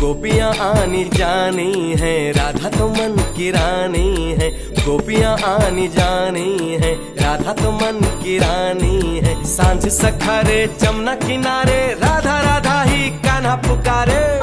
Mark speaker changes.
Speaker 1: गोपियां आनी जानी है, राधा तो मन की रानी है। गोपियां आनी जानी है, राधा तो मन की रानी है। सांझ सखारे जमुना किनारे, राधा राधा ही कान्हा पुकारे।